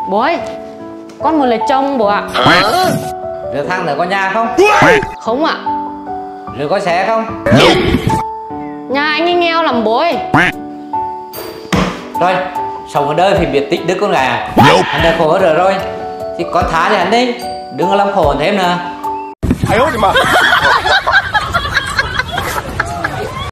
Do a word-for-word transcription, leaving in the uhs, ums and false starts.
Bố ơi, con muốn lấy chồng bố ạ. Rồi thằng nữa có nhà không? Không ạ. Rồi có xe không? Nhà anh ấy nghèo lắm bố ơi. Rồi, sống ở đời thì biết tích đức con gái à? Anh đã khổ hết rồi rồi thì con thả thì anh đi, đừng có làm khổ thêm nữa.